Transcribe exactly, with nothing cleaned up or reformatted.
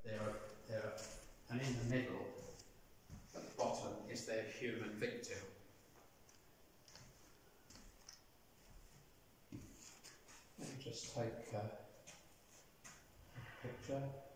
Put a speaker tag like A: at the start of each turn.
A: they're, they're, and in the middle, at the bottom, is their human victim. Let me just take uh, a picture.